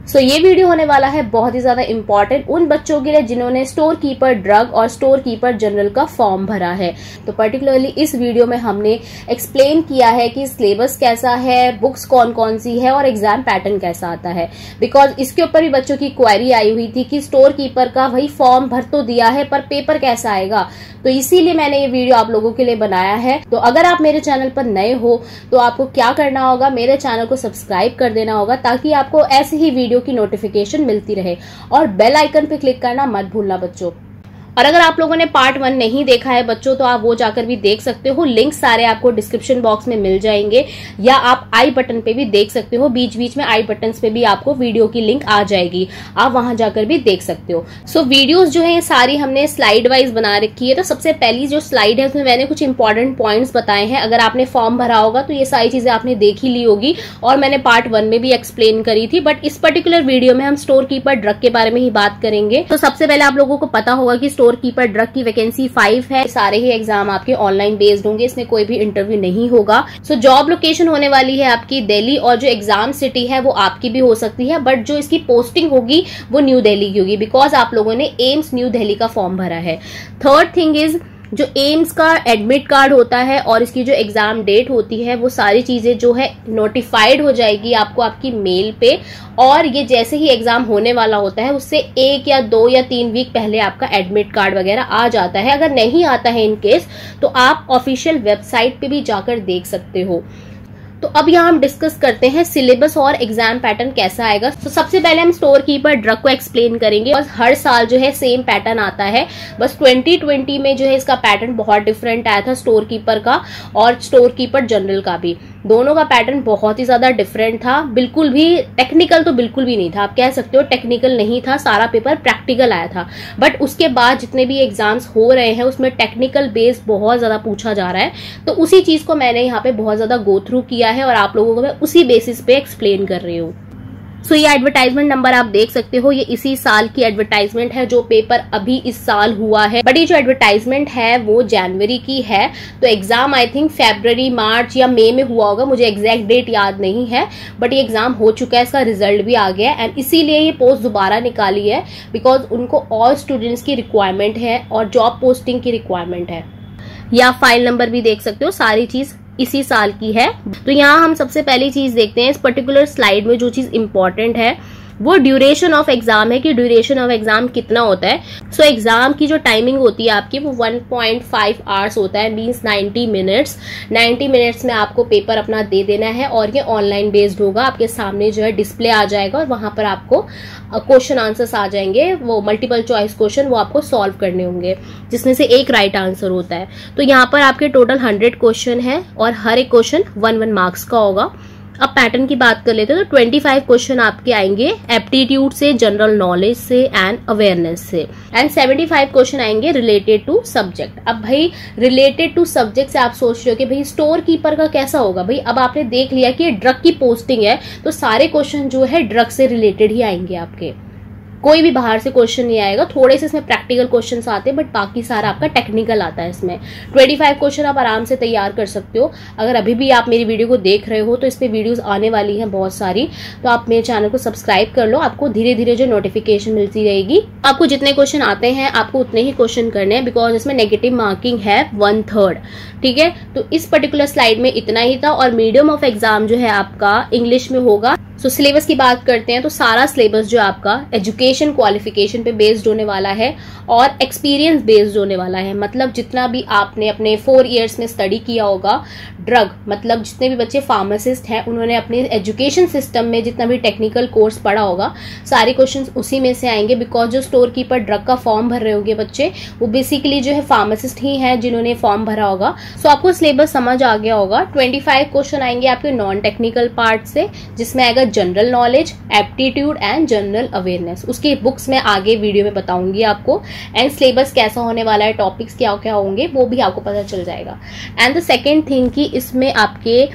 सो ये वीडियो होने वाला है बहुत ही ज्यादा इंपॉर्टेंट उन बच्चों के लिए जिन्होंने स्टोर कीपर ड्रग और स्टोर कीपर जनरल का फॉर्म भरा है। तो पर्टिकुलरली इस वीडियो में हमने एक्सप्लेन किया है कि सिलेबस कैसा है, बुक्स कौन कौन सी है और एग्जाम पैटर्न कैसा आता है। बिकॉज इसके ऊपर भी बच्चों की क्वेरी आई हुई थी कि स्टोर कीपर का वही फॉर्म भर तो दिया है पर पेपर कैसा आएगा, तो इसीलिए मैंने ये वीडियो आप लोगों के लिए बनाया है। तो अगर आप मेरे चैनल पर नए हो तो आपको क्या करना होगा, मेरे चैनल को सब्सक्राइब कर देना होगा ताकि आपको ऐसी ही वीडियो की नोटिफिकेशन मिलती रहे और बेल आइकन पे क्लिक करना मत भूलना बच्चों। और अगर आप लोगों ने पार्ट 1 नहीं देखा है बच्चों तो आप वो जाकर भी देख सकते हो, लिंक सारे आपको डिस्क्रिप्शन बॉक्स में मिल जाएंगे या आप आई बटन पे भी देख सकते हो, बीच बीच में आई बटन पे भी आपको वीडियो की लिंक आ जाएगी, आप वहां जाकर भी देख सकते हो। सो वीडियोस जो है ये सारी हमने स्लाइड वाइज बना रखी है। तो सबसे पहली जो स्लाइड है उसमें मैंने कुछ इंपॉर्टेंट पॉइंट्स बताए हैं। अगर आपने फॉर्म भरा होगा तो ये सारी चीजें आपने देख ही ली होगी और मैंने पार्ट 1 में भी एक्सप्लेन करी थी, बट इस पर्टिकुलर वीडियो में हम स्टोर कीपर ड्रग के बारे में ही बात करेंगे। तो सबसे पहले आप लोगों को पता होगा कि स्टोर कीपर ड्रग की वैकेंसी 5 है। सारे ही एग्जाम आपके ऑनलाइन बेस्ड होंगे, इसमें कोई भी इंटरव्यू नहीं होगा। सो जॉब लोकेशन होने वाली है आपकी दिल्ली और जो एग्जाम सिटी है वो आपकी भी हो सकती है, बट जो इसकी पोस्टिंग होगी वो न्यू दिल्ली की होगी बिकॉज आप लोगों ने एम्स न्यू दिल्ली का फॉर्म भरा है। थर्ड थिंग इज जो एम्स का एडमिट कार्ड होता है और इसकी जो एग्जाम डेट होती है वो सारी चीजें जो है नोटिफाइड हो जाएगी आपको आपकी मेल पे, और ये जैसे ही एग्जाम होने वाला होता है उससे 1 या 2 या 3 वीक पहले आपका एडमिट कार्ड वगैरह आ जाता है। अगर नहीं आता है इन केस तो आप ऑफिशियल वेबसाइट पे भी जाकर देख सकते हो। तो अब यहाँ हम डिस्कस करते हैं सिलेबस और एग्जाम पैटर्न कैसा आएगा। तो सबसे पहले हम स्टोर कीपर ड्रग को एक्सप्लेन करेंगे। बस हर साल जो है सेम पैटर्न आता है, बस 2020 में जो है इसका पैटर्न बहुत डिफरेंट आया था स्टोर कीपर का और स्टोर कीपर जनरल का भी। दोनों का पैटर्न बहुत ही ज्यादा डिफरेंट था, बिल्कुल भी टेक्निकल तो बिल्कुल भी नहीं था, आप कह सकते हो टेक्निकल नहीं था, सारा पेपर प्रैक्टिकल आया था। बट उसके बाद जितने भी एग्जाम्स हो रहे हैं उसमें टेक्निकल बेस बहुत ज्यादा पूछा जा रहा है, तो उसी चीज को मैंने यहाँ पे बहुत ज्यादा गो थ्रू किया है और आप लोगों को मैं उसी बेसिस पे एक्सप्लेन कर रही हूँ। सो ये एडवर्टाइजमेंट नंबर आप देख सकते हो, ये इसी साल की एडवर्टाइजमेंट है जो पेपर अभी इस साल हुआ है, बट ये जो एडवर्टाइजमेंट है वो जनवरी की है। तो एग्जाम आई थिंक फरवरी, मार्च या मई में हुआ होगा, मुझे एग्जैक्ट डेट याद नहीं है, बट ये एग्जाम हो चुका है, इसका रिजल्ट भी आ गया एंड इसीलिए ये पोस्ट दोबारा निकाली है बिकॉज उनको ऑल स्टूडेंट्स की रिक्वायरमेंट है और जॉब पोस्टिंग की रिक्वायरमेंट है। या फाइल नंबर भी देख सकते हो, सारी चीज इसी साल की है। तो यहाँ हम सबसे पहली चीज देखते हैं इस पर्टिकुलर स्लाइड में जो चीज इंपॉर्टेंट है वो ड्यूरेशन ऑफ एग्जाम है कि ड्यूरेशन ऑफ एग्जाम कितना होता है। सो एग्जाम की जो टाइमिंग होती है आपकी वो 1.5 आवर्स होता है, मींस 90 मिनट्स। 90 मिनट्स में आपको पेपर अपना दे देना है और ये ऑनलाइन बेस्ड होगा, आपके सामने जो है डिस्प्ले आ जाएगा और वहां पर आपको क्वेश्चन आंसर्स आ जाएंगे, वो मल्टीपल चॉइस क्वेश्चन वो आपको सॉल्व करने होंगे जिसमें से एक राइट आंसर होता है। तो यहाँ पर आपके टोटल 100 क्वेश्चन है और हर एक क्वेश्चन 1 मार्क्स का होगा। अब पैटर्न की बात कर लेते हैं तो 25 क्वेश्चन आपके आएंगे एप्टीट्यूड से, जनरल नॉलेज से एंड अवेयरनेस से, एंड 75 क्वेश्चन आएंगे रिलेटेड टू सब्जेक्ट। अब भाई रिलेटेड टू सब्जेक्ट से आप सोच रहे हो कि भाई स्टोर कीपर का कैसा होगा। भाई अब आपने देख लिया कि ड्रग की पोस्टिंग है तो सारे क्वेश्चन जो है ड्रग से रिलेटेड ही आएंगे आपके, कोई भी बाहर से क्वेश्चन नहीं आएगा। थोड़े से इसमें प्रैक्टिकल क्वेश्चंस आते हैं बट बाकी सारा आपका टेक्निकल आता है इसमें। 25 क्वेश्चन आप आराम से तैयार कर सकते हो। अगर अभी भी आप मेरी वीडियो को देख रहे हो तो इस पे वीडियोस आने वाली हैं बहुत सारी, तो आप मेरे चैनल को सब्सक्राइब कर लो, आपको धीरे धीरे जो नोटिफिकेशन मिलती रहेगी। आपको जितने क्वेश्चन आते हैं आपको उतने ही क्वेश्चन करने हैं बिकॉज इसमें नेगेटिव मार्किंग है 1/3, ठीक है। तो इस पर्टिकुलर स्लाइड में इतना ही था और मीडियम ऑफ एग्जाम जो है आपका इंग्लिश में होगा। सो सिलेबस की बात करते हैं तो सारा सिलेबस जो आपका एजुकेशन क्वालिफिकेशन पे बेस्ड होने वाला है और एक्सपीरियंस बेस्ड होने वाला है। मतलब जितना भी आपने अपने 4 इयर्स में स्टडी किया होगा ड्रग, मतलब जितने भी बच्चे फार्मासिस्ट हैं उन्होंने अपने एजुकेशन सिस्टम में जितना भी टेक्निकल कोर्स पढ़ा होगा सारे क्वेश्चंस उसी में से आएंगे बिकॉज जो स्टोर कीपर ड्रग का फॉर्म भर रहे होंगे बच्चे वो बेसिकली जो है फार्मासिस्ट ही हैं जिन्होंने फॉर्म भरा होगा। सो आपको सिलेबस समझ आ गया होगा। 25 क्वेश्चन आएंगे आपके नॉन टेक्निकल पार्ट से जिसमें आएगा general knowledge, aptitude and general awareness. उसकी बुक्स में आगे वीडियो में बताऊंगी आपको, एंड सिलेबस कैसा होने वाला है, टॉपिक्स क्या क्या होंगे वो भी आपको पता चल जाएगा। एंड द सेकेंड थिंग कि इसमें आपके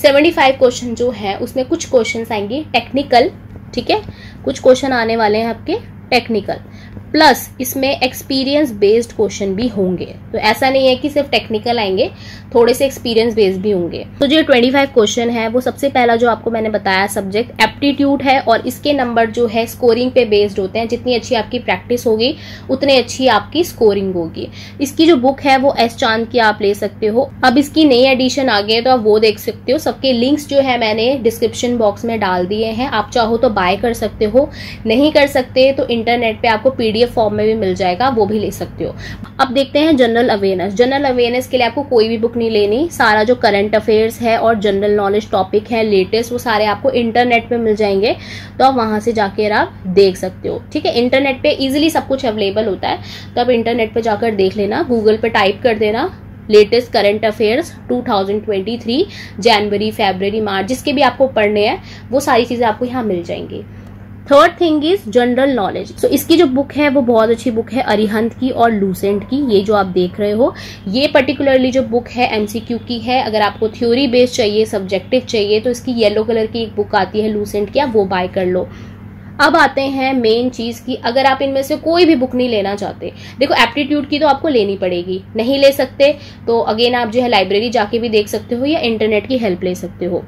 75 क्वेश्चन जो है उसमें कुछ क्वेश्चन आएंगे टेक्निकल, ठीक है, कुछ क्वेश्चन आने वाले हैं आपके टेक्निकल। प्लस इसमें एक्सपीरियंस बेस्ड क्वेश्चन भी होंगे। तो ऐसा नहीं है कि सिर्फ टेक्निकल आएंगे, थोड़े से एक्सपीरियंस बेस्ड भी होंगे। तो जो 25 क्वेश्चन है वो सबसे पहला जो आपको मैंने बताया सब्जेक्ट एप्टीट्यूड है, और इसके नंबर जो है स्कोरिंग पे बेस्ड होते हैं। जितनी अच्छी आपकी प्रैक्टिस होगी उतनी अच्छी आपकी स्कोरिंग होगी। इसकी जो बुक है वो एस चांद की आप ले सकते हो। अब इसकी नई एडिशन आ गई है तो आप वो देख सकते हो। सबके लिंक्स जो है मैंने डिस्क्रिप्शन बॉक्स में डाल दिए हैं, आप चाहो तो बाय कर सकते हो, नहीं कर सकते तो इंटरनेट पे आपको PDF फॉर्म में भी मिल जाएगा, वो भी ले सकते हो। अब देखते हैं जनरल अवेयरनेस। जनरल अवेयरनेस के लिए आपको कोई भी बुक नहीं लेनी, सारा जो करंट अफेयर्स है और जनरल नॉलेज टॉपिक है लेटेस्ट वो सारे आपको इंटरनेट पे मिल जाएंगे, तो आप वहां से जाकर आप देख सकते हो। ठीक है, इंटरनेट पे इजीली सब कुछ अवेलेबल होता है, तो आप इंटरनेट पे जाकर देख लेना। गूगल पे टाइप कर देना लेटेस्ट करंट अफेयर्स 2023 जनवरी, फरवरी, मार्च, जिसके भी आपको पढ़ने हैं वो सारी चीजें आपको यहाँ मिल जाएंगी। Third thing is general knowledge. So इसकी जो बुक है वो बहुत अच्छी बुक है, अरिहंत की और लूसेंट की। ये जो आप देख रहे हो ये पर्टिकुलरली जो बुक है MCQ की है। अगर आपको थ्योरी बेस्ड चाहिए, सब्जेक्टिव चाहिए, तो इसकी येलो कलर की एक बुक आती है लूसेंट की, आप वो बाय कर लो। अब आते हैं मेन चीज की, अगर आप इनमें से कोई भी बुक नहीं लेना चाहते, देखो एप्टीट्यूड की तो आपको लेनी पड़ेगी, नहीं ले सकते तो अगेन आप जो है लाइब्रेरी जाके भी देख सकते हो या इंटरनेट की हेल्प ले सकते हो।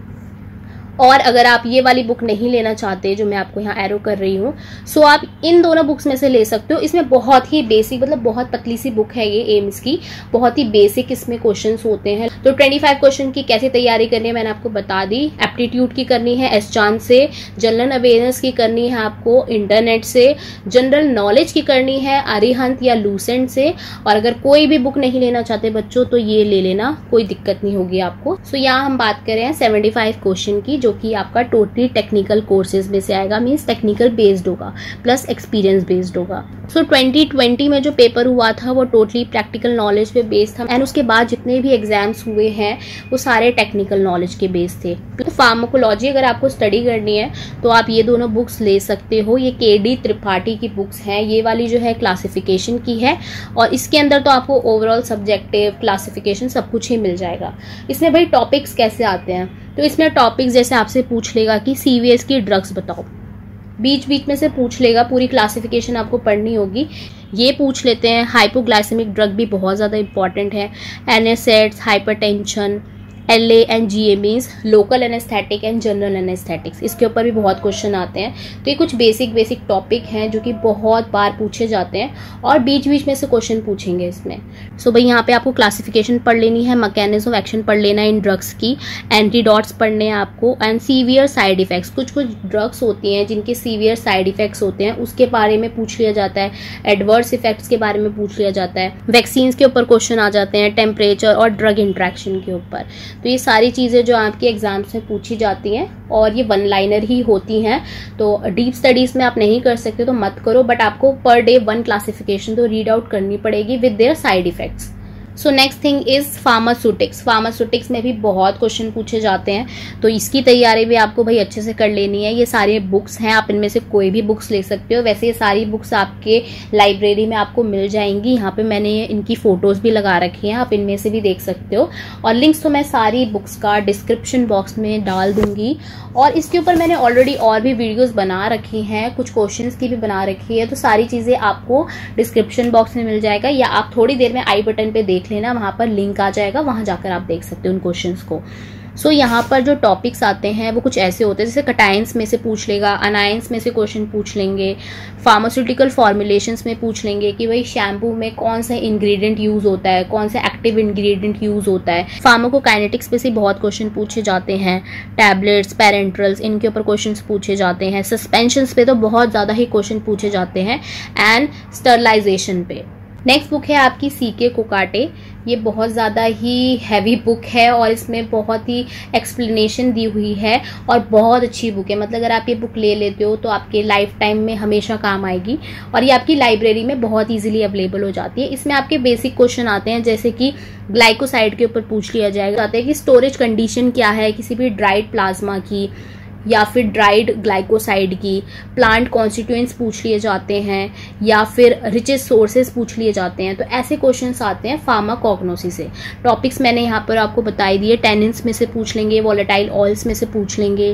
और अगर आप ये वाली बुक नहीं लेना चाहते जो मैं आपको यहाँ एरो कर रही हूँ, सो आप इन दोनों बुक्स में से ले सकते हो। इसमें बहुत ही बेसिक, मतलब बहुत पतली सी बुक है ये एम्स की, बहुत ही बेसिक इसमें क्वेश्चंस होते हैं। तो 25 क्वेश्चन की कैसे तैयारी करनी है मैंने आपको बता दी। एप्टीट्यूड की करनी है एस चांद से, जनरल अवेयरनेस की करनी है आपको इंटरनेट से, जनरल नॉलेज की करनी है अरिहंत या लूसेंट से। और अगर कोई भी बुक नहीं लेना चाहते बच्चों तो ये ले लेना, कोई दिक्कत नहीं होगी आपको। सो यहाँ हम बात कर रहे हैं 75 क्वेश्चन की, जो कि आपका टोटली टेक्निकल कोर्सेज में से आएगा, मींस टेक्निकल बेस्ड होगा प्लस एक्सपीरियंस बेस्ड होगा। सो 2020 में जो पेपर हुआ था वो टोटली प्रैक्टिकल नॉलेज पे बेस्ड था, एंड उसके बाद जितने भी एग्जाम्स हुए हैं वो सारे टेक्निकल नॉलेज के बेस्ड थे। तो फार्माकोलॉजी अगर आपको स्टडी करनी है तो आप ये दोनों बुक्स ले सकते हो। ये KD त्रिपाठी की बुक्स हैं, ये वाली जो है क्लासिफिकेशन की है, और इसके अंदर तो आपको ओवरऑल सब्जेक्टिव क्लासिफिकेशन सब कुछ ही मिल जाएगा। इसमें भाई टॉपिक्स कैसे आते हैं, तो इसमें टॉपिक्स जैसे आपसे पूछ लेगा कि CVS की ड्रग्स बताओ, बीच बीच में से पूछ लेगा, पूरी क्लासिफिकेशन आपको पढ़नी होगी। ये पूछ लेते हैं हाइपोग्लाइसेमिक ड्रग भी बहुत ज़्यादा इंपॉर्टेंट है, NSAIDs, hypertension, LA and GA means local anaesthetic and general anaesthetics, इसके ऊपर भी बहुत क्वेश्चन आते हैं। तो ये कुछ बेसिक टॉपिक हैं जो कि बहुत बार पूछे जाते हैं और बीच बीच में से क्वेश्चन पूछेंगे इसमें। सो भाई यहाँ पे आपको क्लासिफिकेशन पढ़ लेनी है, मैकेनिज्म ऑफ एक्शन पढ़ लेना है इन ड्रग्स की, एंटीडॉट्स पढ़ने हैं आपको, एंड सीवियर साइड इफेक्ट्स। कुछ ड्रग्स होती हैं जिनके सीवियर साइड इफेक्ट्स होते हैं, उसके बारे में पूछ लिया जाता है। एडवर्स इफेक्ट्स के बारे में पूछ लिया जाता है। वैक्सीन के ऊपर क्वेश्चन आ जाते हैं, टेम्परेचर और ड्रग इंट्रैक्शन के ऊपर। तो ये सारी चीज़ें जो आपके एग्जाम्स में पूछी जाती हैं और ये वन लाइनर ही होती हैं। तो डीप स्टडीज में आप नहीं कर सकते तो मत करो, बट आपको पर डे 1 क्लासिफिकेशन तो रीड आउट करनी पड़ेगी with their side effects. So next thing is pharmaceutics. Pharmaceutics में भी बहुत क्वेश्चन पूछे जाते हैं, तो इसकी तैयारी भी आपको भाई अच्छे से कर लेनी है। ये सारे बुक्स हैं, आप इनमें से कोई भी बुक्स ले सकते हो। वैसे ये सारी बुक्स आपके लाइब्रेरी में आपको मिल जाएंगी। यहाँ पे मैंने इनकी फोटोज भी लगा रखी हैं, आप इनमें से भी देख सकते हो। और लिंक्स तो मैं सारी बुक्स का डिस्क्रिप्शन बॉक्स में डाल दूंगी। और इसके ऊपर मैंने ऑलरेडी और भी वीडियोस बना रखी हैं, कुछ क्वेश्चंस की भी बना रखी है, तो सारी चीजें आपको डिस्क्रिप्शन बॉक्स में मिल जाएगा, या आप थोड़ी देर में आई बटन पे देख लेना, वहां पर लिंक आ जाएगा, वहां जाकर आप देख सकते हो उन क्वेश्चंस को। सो यहाँ पर जो टॉपिक्स आते हैं वो कुछ ऐसे होते हैं, जैसे कटाइंस में से पूछ लेगा, अनाइंस में से क्वेश्चन पूछ लेंगे, फार्मास्यूटिकल फॉर्मुलेशंस में पूछ लेंगे कि भाई शैम्पू में कौन सा इंग्रेडिएंट यूज होता है, कौन सा एक्टिव इंग्रेडिएंट यूज होता है। फार्माकोकाइनेटिक्स पे से बहुत क्वेश्चन पूछे जाते हैं, टैबलेट्स, पेरेंट्रल्स, इनके ऊपर क्वेश्चन पूछे जाते हैं। सस्पेंशंस पे तो बहुत ज्यादा ही क्वेश्चन पूछे जाते हैं, एंड स्टरलाइजेशन पे। नेक्स्ट बुक है आपकी CK कोकाटे। ये बहुत ज़्यादा ही हैवी बुक है और इसमें बहुत ही एक्सप्लेनेशन दी हुई है और बहुत अच्छी बुक है। मतलब अगर आप ये बुक ले लेते हो तो आपके लाइफ टाइम में हमेशा काम आएगी, और ये आपकी लाइब्रेरी में बहुत इजीली अवेलेबल हो जाती है। इसमें आपके बेसिक क्वेश्चन आते हैं, जैसे कि ग्लाइकोसाइड के ऊपर पूछ लिया जाएगा, आते हैं कि स्टोरेज कंडीशन क्या है किसी भी ड्राइड प्लाज्मा की या फिर ड्राइड ग्लाइकोसाइड की, प्लांट कॉन्स्टिट्यूएंट्स पूछ लिए जाते हैं, या फिर रिचेस्ट सोर्सेज पूछ लिए जाते हैं। तो ऐसे क्वेश्चंस आते हैं फार्माकोग्नोसी से। टॉपिक्स मैंने यहाँ पर आपको बताई दिए, टेनिन्स में से पूछ लेंगे, वोलेटाइल ऑयल्स में से पूछ लेंगे,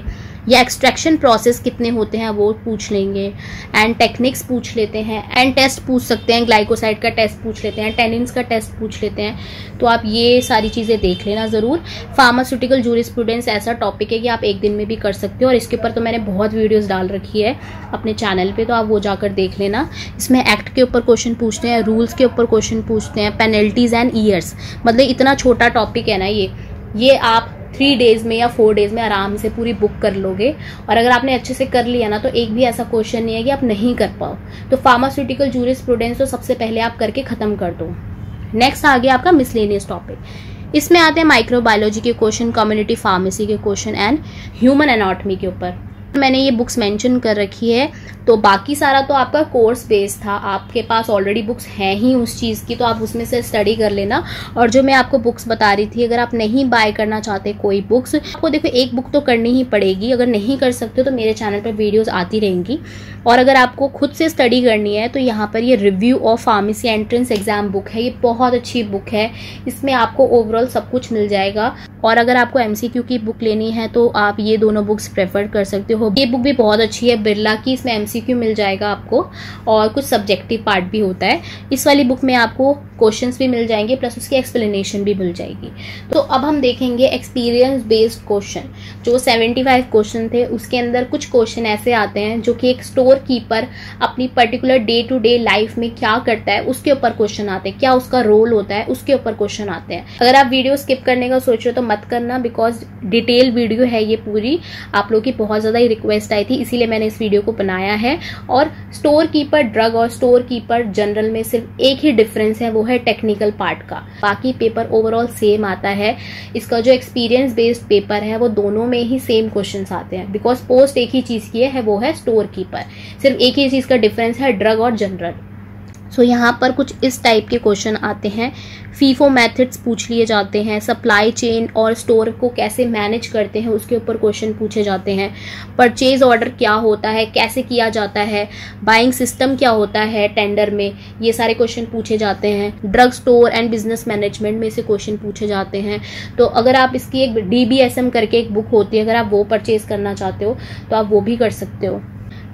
या एक्सट्रैक्शन प्रोसेस कितने होते हैं वो पूछ लेंगे, एंड टेक्निक्स पूछ लेते हैं, एंड टेस्ट पूछ सकते हैं, ग्लाइकोसाइड का टेस्ट पूछ लेते हैं, टेनिन्स का टेस्ट पूछ लेते हैं। तो आप ये सारी चीज़ें देख लेना ज़रूर। फार्मास्यूटिकल जूरिस्प्रूडेंस ऐसा टॉपिक है कि आप एक दिन में भी कर सकते हो, और इसके ऊपर तो मैंने बहुत वीडियोज़ डाल रखी है अपने चैनल पर, तो आप वो जाकर देख लेना। इसमें एक्ट के ऊपर क्वेश्चन पूछते हैं, रूल्स के ऊपर क्वेश्चन पूछते हैं, पेनल्टीज़ एंड ईयर्स, मतलब इतना छोटा टॉपिक है ना ये आप 3 डेज में या 4 डेज में आराम से पूरी बुक कर लोगे। और अगर आपने अच्छे से कर लिया ना तो एक भी ऐसा क्वेश्चन नहीं है कि आप नहीं कर पाओ। तो फार्मास्यूटिकल जूरिस्प्रूडेंस तो सबसे पहले आप करके खत्म कर दो। नेक्स्ट आ गया आपका मिसलेनियस टॉपिक। इसमें आते हैं माइक्रोबायोलॉजी के क्वेश्चन, कम्युनिटी फार्मेसी के क्वेश्चन एंड ह्यूमन एनाटॉमी के ऊपर। मैंने ये बुक्स मेंशन कर रखी है। तो बाकी सारा तो आपका कोर्स बेस्ड था, आपके पास ऑलरेडी बुक्स हैं ही उस चीज़ की, तो आप उसमें से स्टडी कर लेना। और जो मैं आपको बुक्स बता रही थी, अगर आप नहीं बाय करना चाहते कोई बुक्स, आपको देखो एक बुक तो करनी ही पड़ेगी। अगर नहीं कर सकते तो मेरे चैनल पर वीडियोस आती रहेंगी। और अगर आपको खुद से स्टडी करनी है तो यहाँ पर ये review of pharmacy entrance exam book है, ये बहुत अच्छी बुक है। इसमें आपको ओवरऑल सब कुछ मिल जाएगा। और अगर आपको MCQ की बुक लेनी है तो आप ये दोनों बुक्स प्रेफर कर सकते हो। ये बुक भी बहुत अच्छी है बिरला की, इसमें MCQ मिल जाएगा आपको और कुछ सब्जेक्टिव पार्ट भी होता है। इस वाली बुक में आपको क्वेश्चंस भी मिल जाएंगे प्लस उसकी एक्सप्लेनेशन भी मिल जाएगी। तो अब हम देखेंगे एक्सपीरियंस बेस्ड क्वेश्चन। जो 75 क्वेश्चन थे उसके अंदर कुछ क्वेश्चन ऐसे आते हैं जो कि एक स्टोर कीपर अपनी particular day to day life में क्या करता है उसके ऊपर क्वेश्चन आते हैं, क्या उसका रोल होता है उसके ऊपर क्वेश्चन आते हैं। अगर आप वीडियो स्किप करने का सोच रहे हो तो मत करना, बिकॉज डिटेल वीडियो है ये पूरी। आप लोगों की बहुत ज्यादा रिक्वेस्ट आई थी, इसीलिए मैंने इस वीडियो को बनाया है। और स्टोर कीपर ड्रग और स्टोर कीपर जनरल में सिर्फ एक ही डिफरेंस है, वो है टेक्निकल पार्ट का। बाकी पेपर ओवरऑल सेम आता है। इसका जो एक्सपीरियंस बेस्ड पेपर है वो दोनों में ही सेम क्वेश्चंस आते हैं, बिकॉज पोस्ट एक ही चीज की है, वो है स्टोर कीपर। सिर्फ एक ही चीज का डिफरेंस है ड्रग और जनरल। सो यहाँ पर कुछ इस टाइप के क्वेश्चन आते हैं। फीफो मेथड्स पूछ लिए जाते हैं, सप्लाई चेन और स्टोर को कैसे मैनेज करते हैं उसके ऊपर क्वेश्चन पूछे जाते हैं, परचेज ऑर्डर क्या होता है, कैसे किया जाता है, बाइंग सिस्टम क्या होता है टेंडर में, ये सारे क्वेश्चन पूछे जाते हैं। Drug store and business management में से क्वेश्चन पूछे जाते हैं। तो अगर आप इसकी एक DBSM करके एक बुक होती है, अगर आप वो परचेज करना चाहते हो तो आप वो भी कर सकते हो।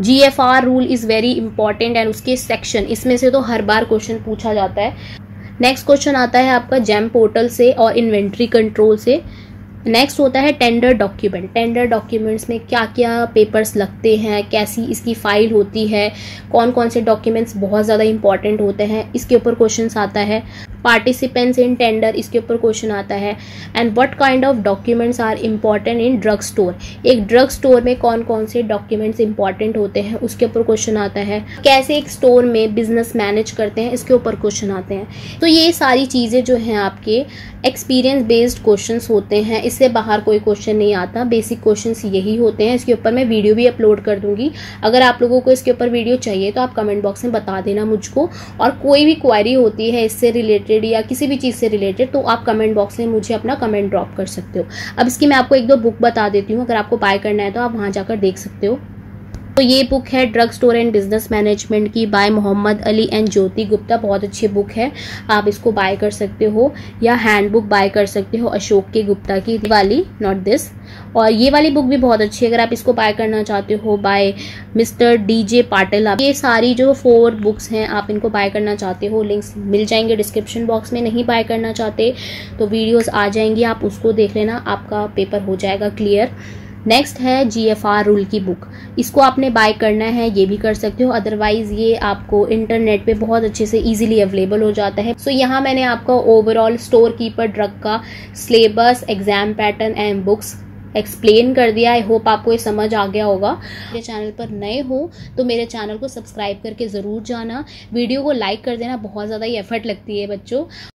GFR rule is very important and उसके सेक्शन, इसमें से तो हर बार क्वेश्चन पूछा जाता है। नेक्स्ट क्वेश्चन आता है आपका जेम पोर्टल से और इन्वेंट्री कंट्रोल से। नेक्स्ट होता है टेंडर डॉक्यूमेंट। टेंडर डॉक्यूमेंट्स में क्या क्या पेपर्स लगते हैं, कैसी इसकी फाइल होती है, कौन कौन से डॉक्यूमेंट्स बहुत ज़्यादा इंपॉर्टेंट होते हैं, इसके ऊपर क्वेश्चंस आता है। पार्टिसिपेंट्स इन टेंडर, इसके ऊपर क्वेश्चन आता है। And what kind of documents are important in drug store, एक ड्रग स्टोर में कौन कौन से डॉक्यूमेंट्स इंपॉर्टेंट होते हैं उसके ऊपर क्वेश्चन आता है। कैसे एक स्टोर में बिजनेस मैनेज करते हैं इसके ऊपर क्वेश्चन आते हैं। तो ये सारी चीज़ें जो हैं आपके एक्सपीरियंस बेस्ड क्वेश्चंस होते हैं, इससे बाहर कोई क्वेश्चन नहीं आता। बेसिक क्वेश्चंस यही होते हैं। इसके ऊपर मैं वीडियो भी अपलोड कर दूंगी। अगर आप लोगों को इसके ऊपर वीडियो चाहिए तो आप कमेंट बॉक्स में बता देना मुझको। और कोई भी क्वेरी होती है इससे रिलेटेड या किसी भी चीज़ से रिलेटेड तो आप कमेंट बॉक्स में मुझे अपना कमेंट ड्रॉप कर सकते हो। अब इसकी मैं आपको 1-2 बुक बता देती हूँ, अगर आपको बाय करना है तो आप वहाँ जाकर देख सकते हो। तो ये बुक है drug store and business management की बाय मोहम्मद अली एंड ज्योति गुप्ता, बहुत अच्छी बुक है, आप इसको बाय कर सकते हो। या हैंड बुक बाय कर सकते हो अशोक के गुप्ता की वाली, नॉट दिस। और ये वाली बुक भी बहुत अच्छी है, अगर आप इसको बाय करना चाहते हो, बाय मिस्टर DJ पाटिल। ये सारी जो 4 बुक्स हैं आप इनको बाय करना चाहते हो, लिंक्स मिल जाएंगे डिस्क्रिप्शन बॉक्स में। नहीं बाय करना चाहते तो वीडियोस आ जाएंगी, आप उसको देख लेना, आपका पेपर हो जाएगा क्लियर। नेक्स्ट है GFR रूल की बुक, इसको आपने बाय करना है ये भी कर सकते हो, अदरवाइज ये आपको इंटरनेट पे बहुत अच्छे से इजीली अवेलेबल हो जाता है। सो यहाँ मैंने आपको ओवरऑल स्टोर कीपर ड्रग का syllabus, exam pattern and books explain कर दिया। आई होप आपको ये समझ आ गया होगा। मेरे चैनल पर नए हो तो मेरे चैनल को सब्सक्राइब करके ज़रूर जाना, वीडियो को लाइक कर देना, बहुत ज़्यादा ही एफर्ट लगती है बच्चों।